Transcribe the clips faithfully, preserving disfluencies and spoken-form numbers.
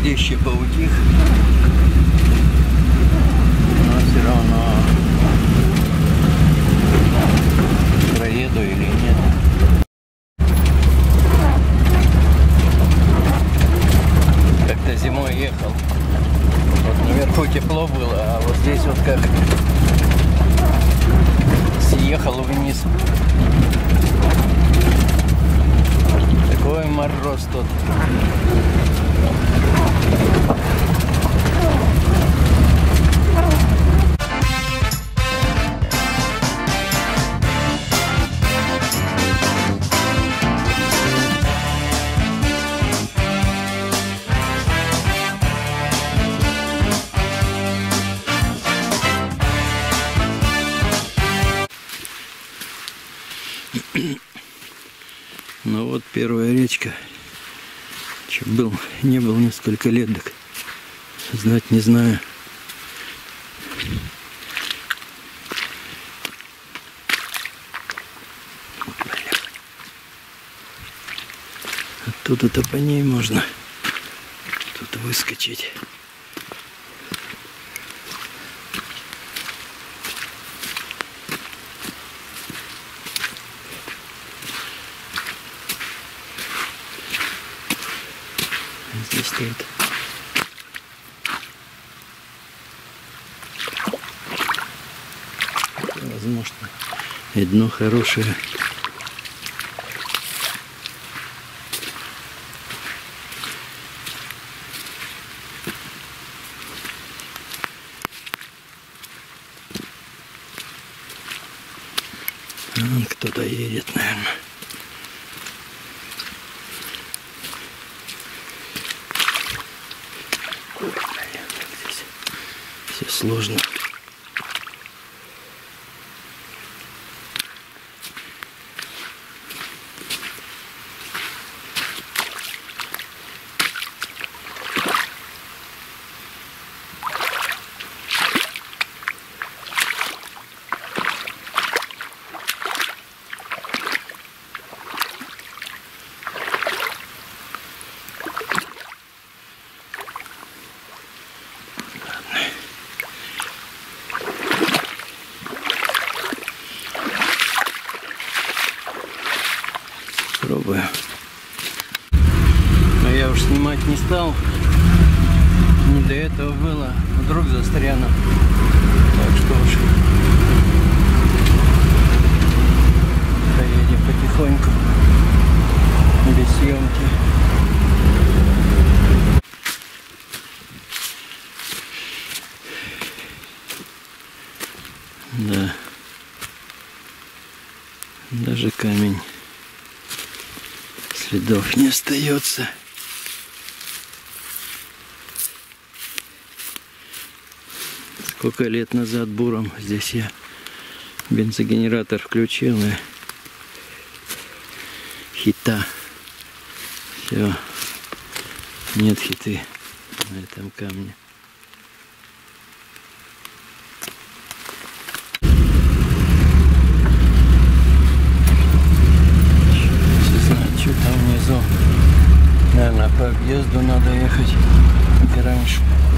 дождище поутих, но все равно проеду или нет. Как-то зимой ехал, вот наверху тепло было, а вот здесь вот как съехал вниз. Такой мороз тут. Ну вот первая речка. Че был, не был несколько лет, так знать не знаю. Оттуда-то по ней можно тут выскочить. Здесь стоит. Возможно, и дно хорошее. Кто-то едет, наверное. Ой, блин, здесь все сложно. Пробую. Но я уж снимать не стал. Не до этого было. Вдруг застряну. Так что уж поедем потихоньку. Без съемки. Да. Даже камень. Следов не остается. Сколько лет назад буром здесь я бензогенератор включил и хита. Все. Нет хиты на этом камне. Что там внизу? Наверное, по объезду надо ехать, как и раньше.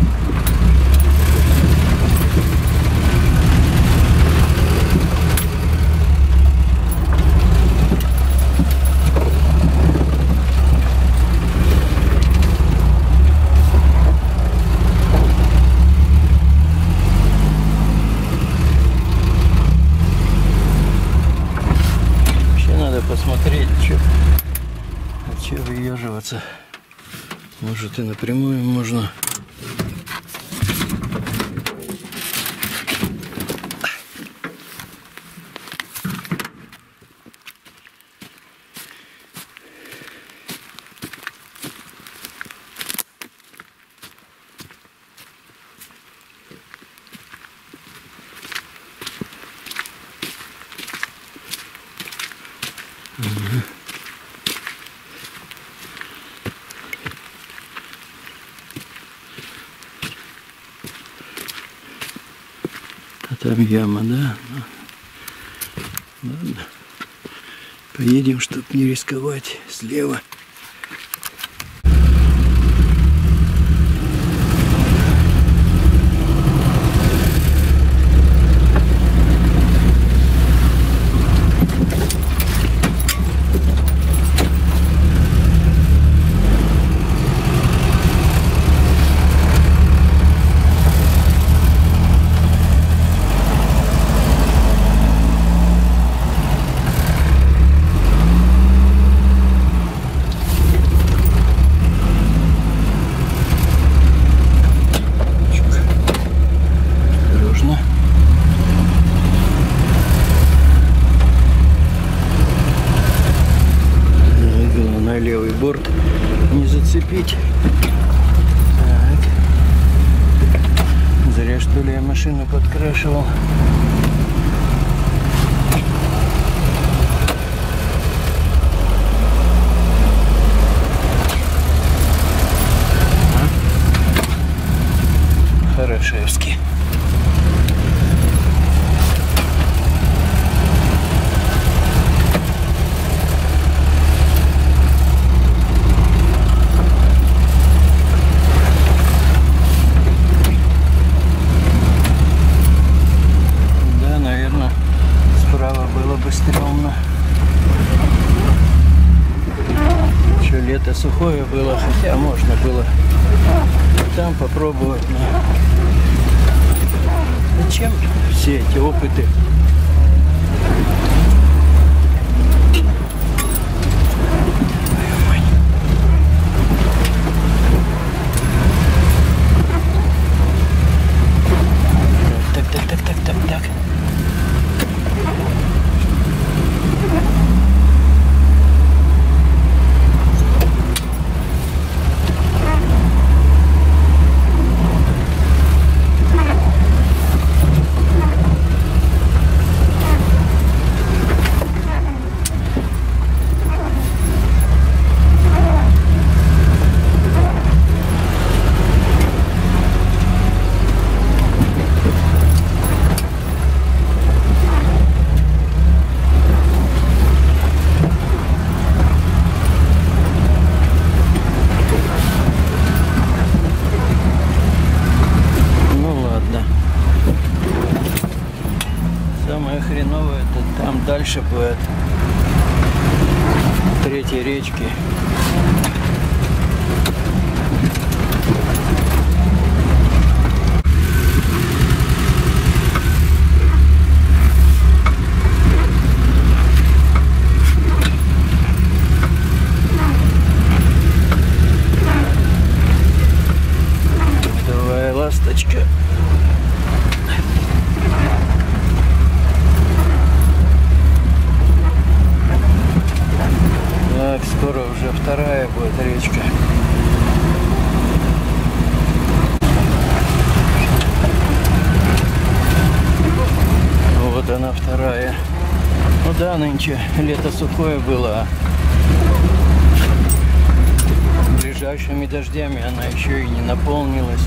Вообще надо посмотреть, что... Че выезживаться? Может и напрямую можно. Угу. А там яма, да? Ладно. Поедем, чтобы не рисковать, слева. купить. Так. Зря что ли я машину подкрашивал. Хорошевский. Да, наверное, справа было бы стрёмно. Еще лето сухое было, хотя можно было там попробовать. Но зачем все эти опыты? Так, так, так, так, так, так. Самое хреновое это там дальше будет третьей речки. Давай, ласточка. Так, скоро уже вторая будет речка. Вот она вторая. Ну да, нынче лето сухое было. Ближайшими дождями она еще и не наполнилась.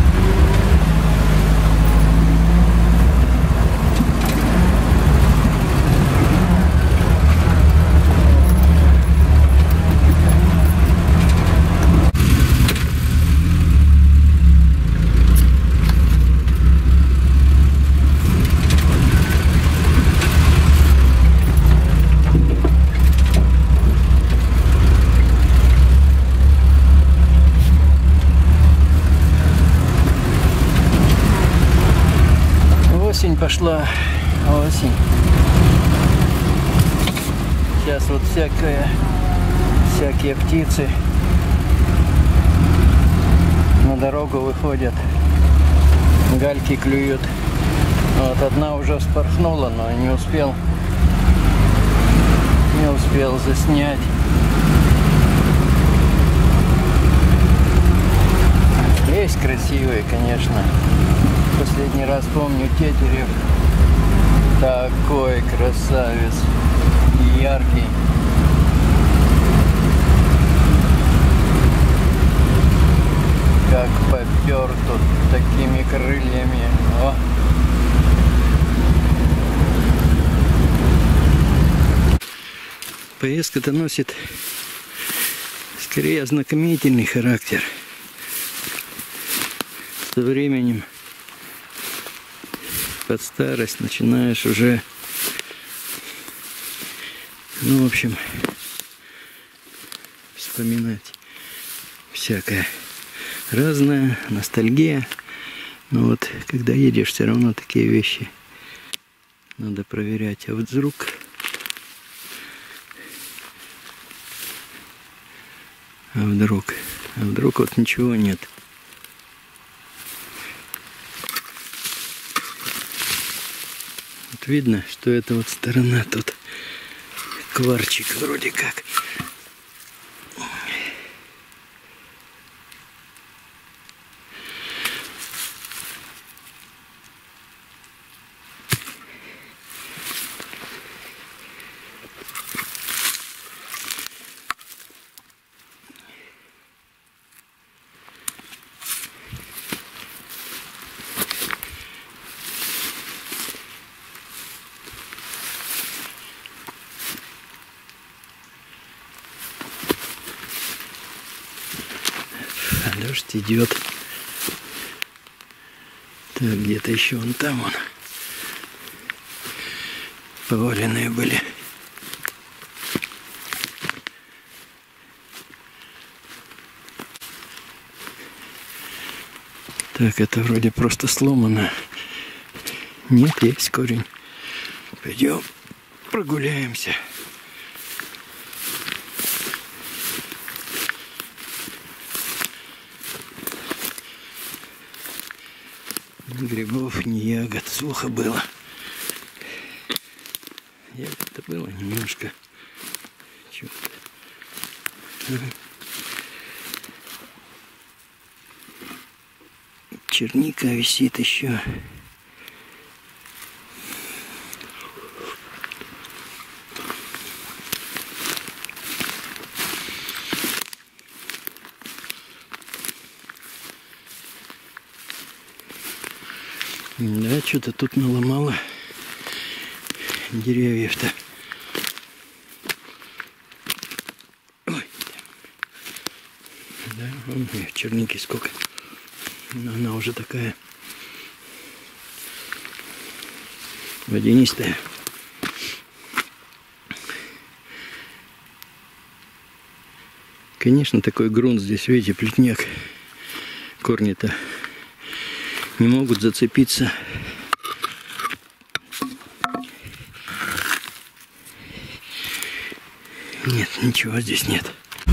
Осень пошла, осень. Сейчас вот всякое, всякие птицы на дорогу выходят, гальки клюют. Вот одна уже вспорхнула, но не успел, не успел заснять. Есть красивые, конечно. Последний раз помню тетерев. Такой красавец. Яркий. Как попер тут такими крыльями. О! Поездка-то носит скорее ознакомительный характер. Со временем под старость начинаешь уже, ну, в общем, вспоминать всякое разное, ностальгия. Но вот когда едешь, все равно такие вещи надо проверять. А вот вдруг, а вдруг, а вдруг вот ничего нет. Видно, что это вот сторона тут кварчик вроде как. Дождь идет. Так, где-то еще вон там он. Поваленные были. Так, это вроде просто сломано. Нет, есть корень. Пойдем прогуляемся. Ни грибов, ни ягод. Сухо было. Ягод-то было немножко. Чего-то. Черника висит еще. Да, что-то тут наломало деревьев-то. Ой. Да, вон черники сколько. Но она уже такая водянистая. Конечно, такой грунт здесь, видите, плетняк. Корни-то не могут зацепиться. Нет, ничего здесь нет.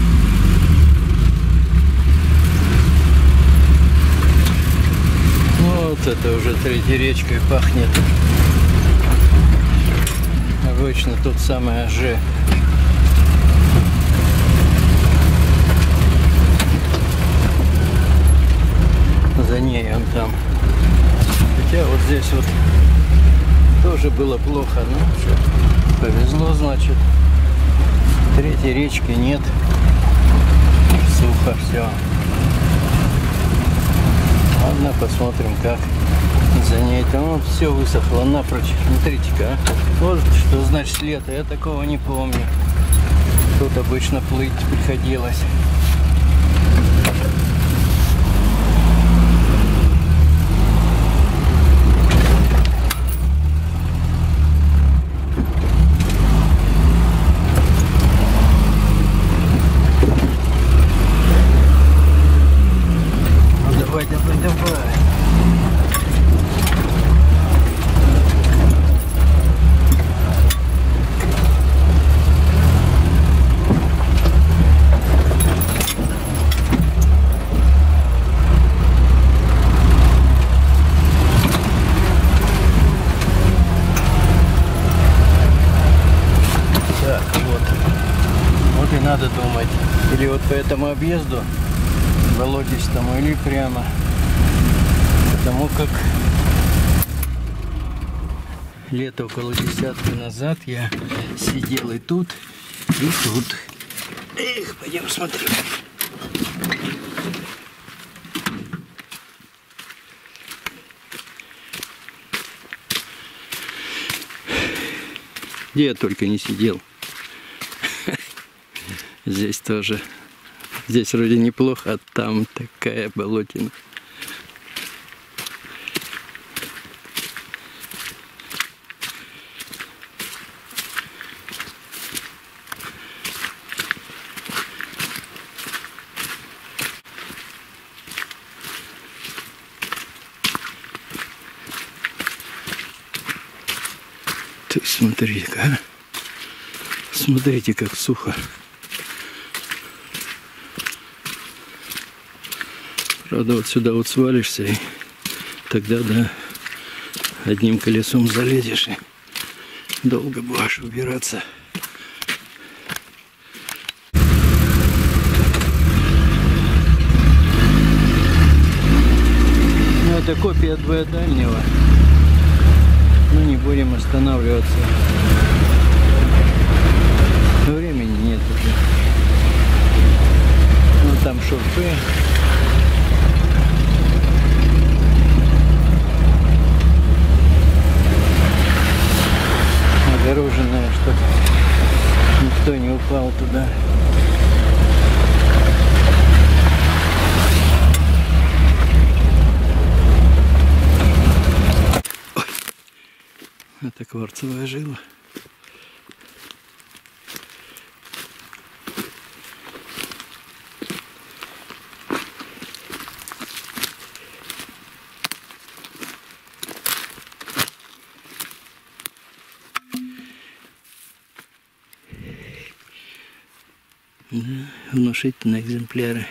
Вот это уже третьей речкой пахнет. Обычно тут самое же. За ней он там. Хотя вот здесь вот тоже было плохо, но что, повезло, значит. Третьей речки нет. Сухо все. Ладно, посмотрим, как за ней. Там вот все высохло напрочь. Смотрите-ка, а. Вот что значит лето. Я такого не помню. Тут обычно плыть приходилось. Давай, давай, давай. Так, вот. Вот и надо думать. Или вот по этому объезду болотистому, или прямо. Потому как лето около десятки назад я сидел и тут, и тут. Эх, пойдем смотреть. Где я только не сидел. Здесь тоже. Здесь вроде неплохо, а там такая болотина. Ты смотри-ка, а? Смотрите, как сухо. Правда, вот сюда вот свалишься, и тогда, да, одним колесом залезешь, и долго будешь убираться. Ну, это копия двоедальнего. Ну, не будем останавливаться. Времени нет уже. Ну, там шурфы. Огороженная, чтобы никто не упал туда. Это кварцевая жила. Да, внушительные экземпляры.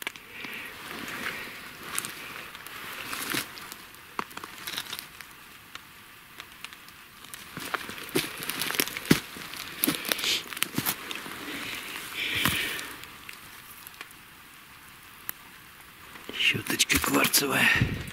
Щеточка кварцевая.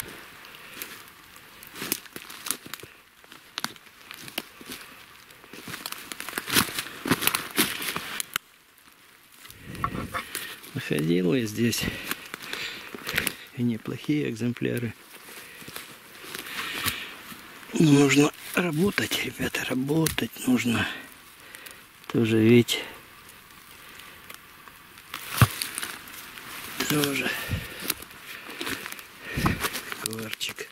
Находил я здесь и неплохие экземпляры. Но нужно работать, ребята, работать нужно. Тоже ведь тоже кварчик.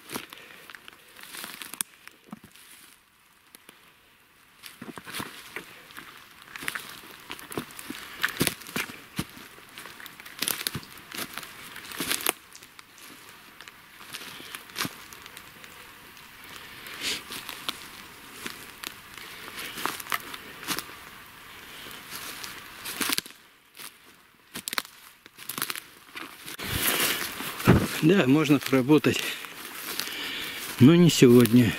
Да, можно поработать, но не сегодня.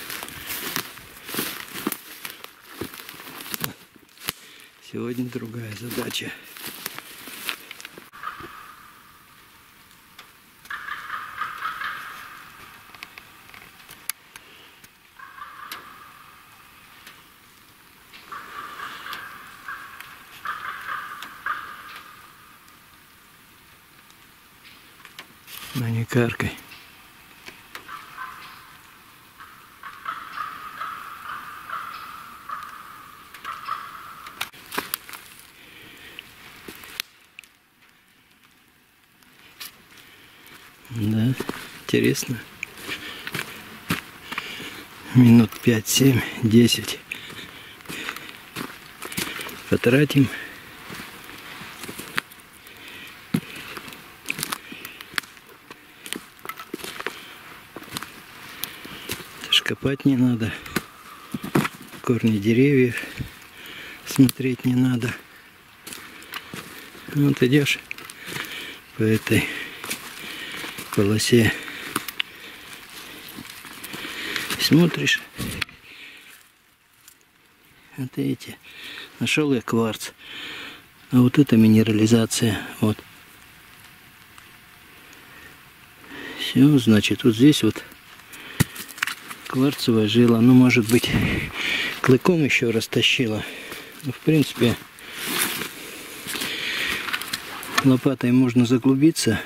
Сегодня другая задача. Но не каркай. Да, интересно. Минут пять, семь, десять потратим. Копать не надо, корни деревьев смотреть не надо. Вот идешь по этой полосе, смотришь, вот эти, нашел я кварц, а вот это минерализация, вот. Все, значит, вот здесь вот кварцевая жила, ну, может быть, клыком еще растащила. Ну, в принципе, лопатой можно заглубиться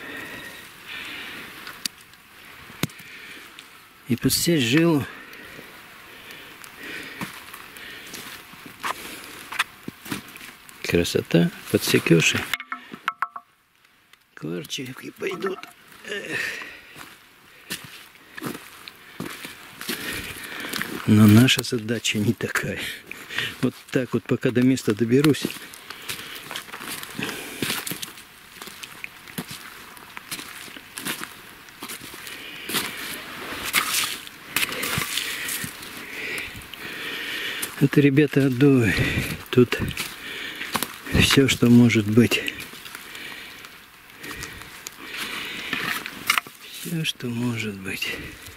и подсечь жилу. Красота, подсекешь и кварчики пойдут. Эх. Но наша задача не такая. Вот так вот, пока до места доберусь. Это, ребята, отдувы. Тут все, что может быть. Все, что может быть.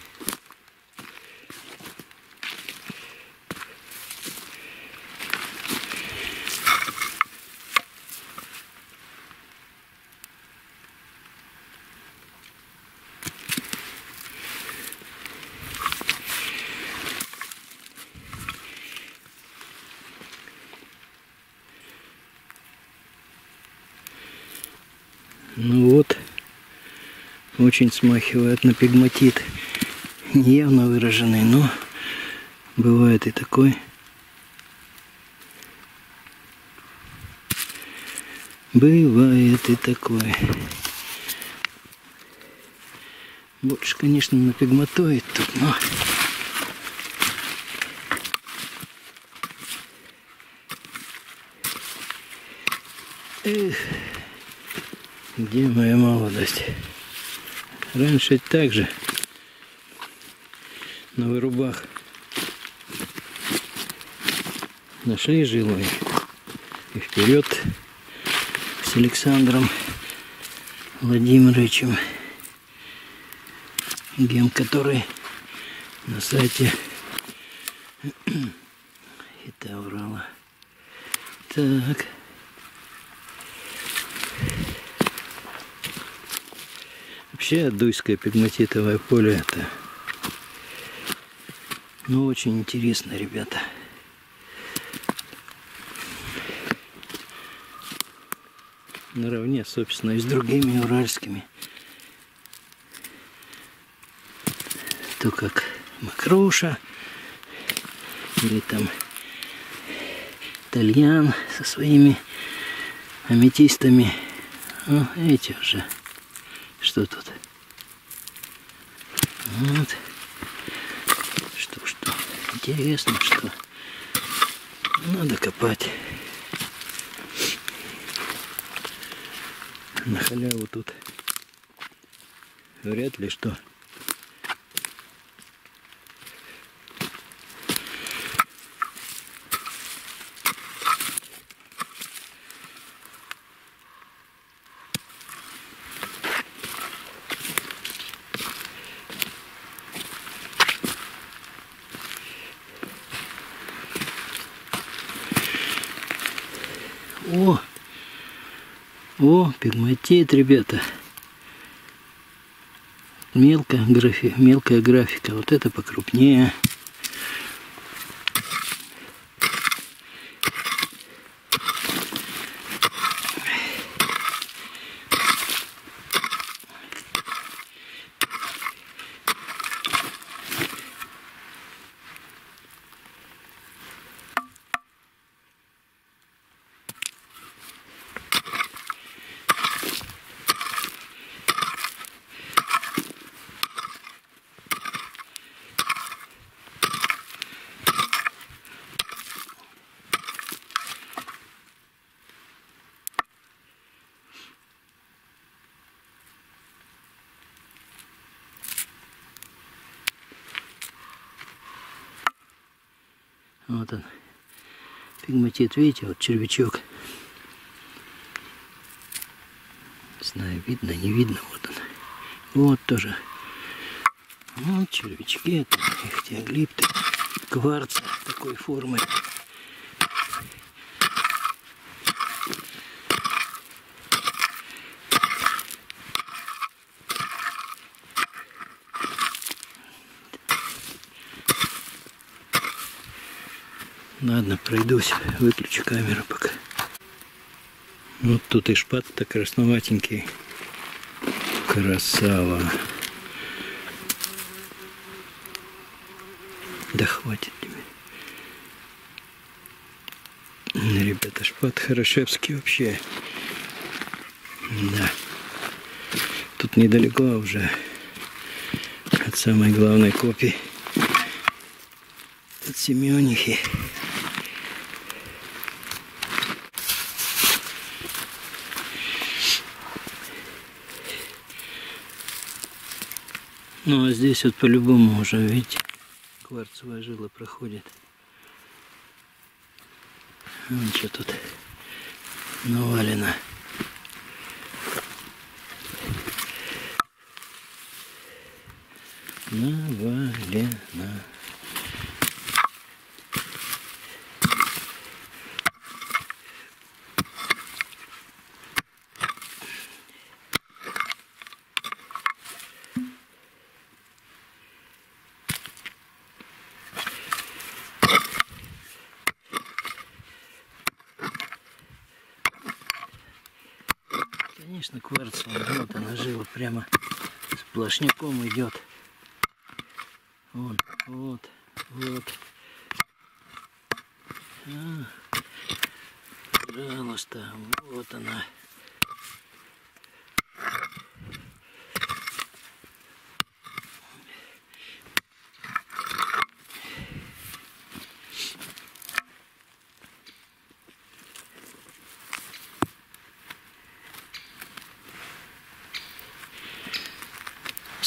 Ну вот, очень смахивает на пегматит, неявно выраженный, но бывает и такой. Бывает и такой. Больше, конечно, на пегматоид тут, но Эх, где моя молодость? Раньше так же на вырубах нашли жилой и вперед с Александром Владимировичем, гем, который на сайте это Урала. Так. Вообще Адуйское пегматитовое поле это, ну, очень интересно, ребята. Наравне, собственно, и с другими уральскими. То как Макруша или там Тальян со своими аметистами. Ну, эти уже. Что тут? Вот. Что, что? Интересно, что? Надо копать. На халяву тут вряд ли что. О! О, пегматит, ребята. Мелкая графика, мелкая графика. Вот это покрупнее. Вот он, пегматит, видите, вот червячок. Не знаю, видно, не видно, вот он. Вот тоже. Вот червячки, это ихтиоглипты, кварц такой формы. Ладно, пройдусь, выключу камеру пока. Вот тут и шпат-то красноватенький. Красава. Да хватит тебе. Ребята, шпат хорошевский вообще. Да. Тут недалеко уже от самой главной копии. От Семенихи. Ну а здесь вот по-любому уже, видите, кварцевая жила проходит. Вон что тут навалено. Навалено. Конечно, кварцевая, вот она жила прямо сплошняком идет. Вон, вот, вот. А, пожалуйста, вот она.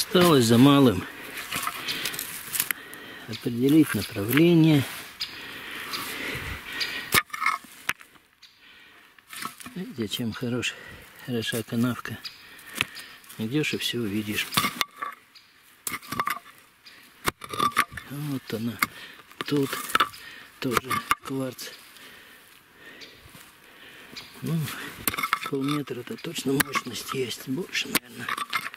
Осталось за малым определить направление. Видите, чем хорош, хороша канавка. Идешь и все увидишь. Вот она. Тут тоже кварц. Ну, полметра-то точно мощность есть. Больше, наверное.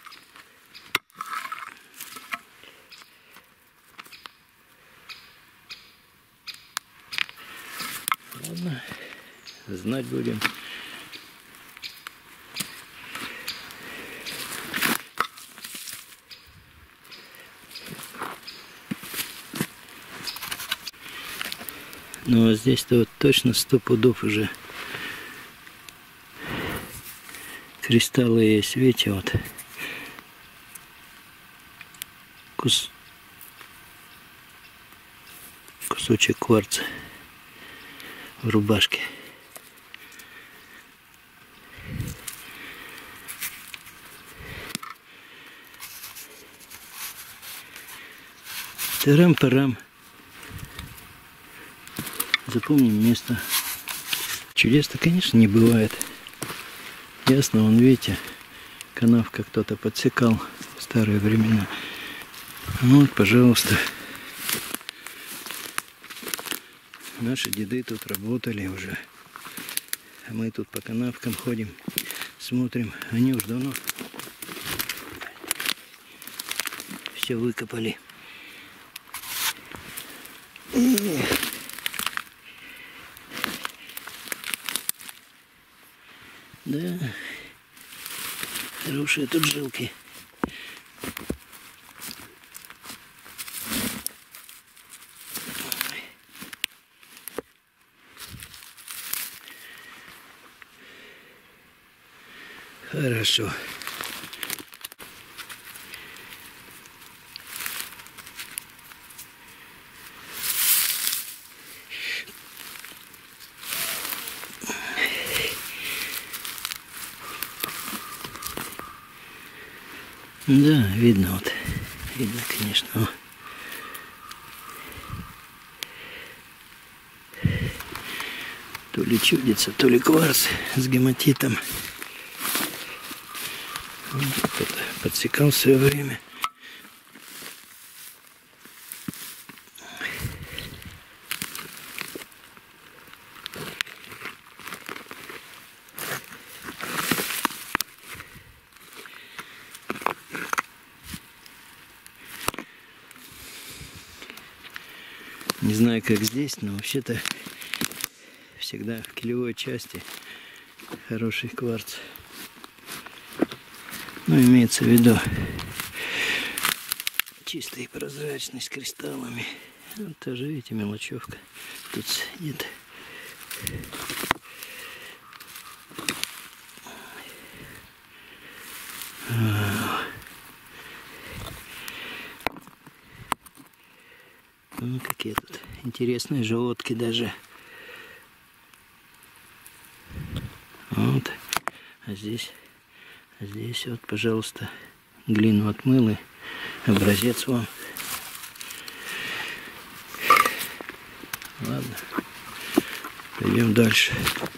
Ладно, знать будем. Ну а здесь-то вот точно сто пудов уже кристаллы есть. Видите, вот кус... кусочек кварца в рубашке. Тарам-парам. Запомним место. Чудес-то, конечно, не бывает. Ясно, вон, видите, канавка кто-то подсекал в старые времена. Вот, пожалуйста. Наши деды тут работали уже. А мы тут по канавкам ходим, смотрим. Они уж давно все выкопали. Эх. Да, хорошие тут жилки. Хорошо. Да, видно вот. Видно, конечно. То ли чудится, то ли кварц с гематитом. Кто-то подсекал в свое время. Не знаю, как здесь, но вообще-то всегда в килевой части хороший кварц. Ну, имеется в виду чистая и прозрачность с кристаллами. Вот тоже, видите, мелочевка тут сидит. Ну, какие тут интересные желудки даже. Вот. А здесь, а здесь вот, пожалуйста, глину отмыл и образец вам. Ладно. Пойдем дальше.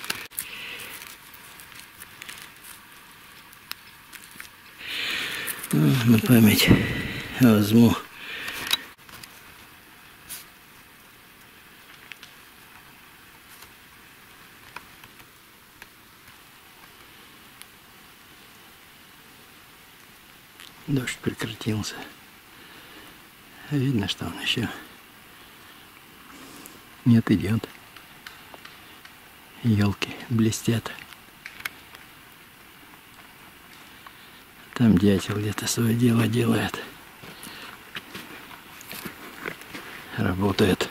Ну, на память возьму. Дождь прекратился. Видно, что он еще нет, идет. Елки блестят. Там дятел где-то свое дело делает. Работает.